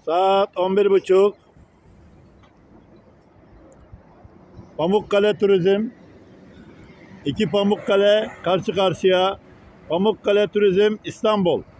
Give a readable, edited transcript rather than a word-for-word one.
Saat 11.30. Pamukkale Turizm. 2 Pamukkale karşı karşıya. Pamukkale Turizm İstanbul.